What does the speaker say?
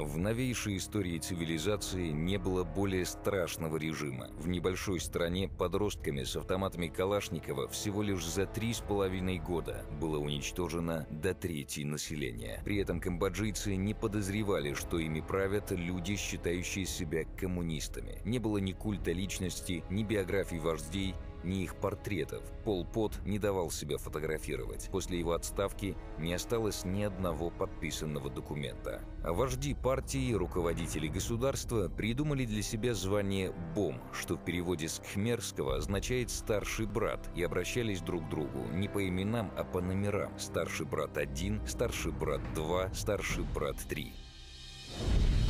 В новейшей истории цивилизации не было более страшного режима. В небольшой стране подростками с автоматами Калашникова всего лишь за 3,5 года было уничтожено до трети населения. При этом камбоджийцы не подозревали, что ими правят люди, считающие себя коммунистами. Не было ни культа личности, ни биографий вождей, ни их портретов. Пол Пот не давал себя фотографировать. После его отставки не осталось ни одного подписанного документа. А вожди партии и руководители государства придумали для себя звание «бом», что в переводе с кхмерского означает «старший брат», и обращались друг к другу не по именам, а по номерам: старший брат 1, старший брат 2, старший брат 3.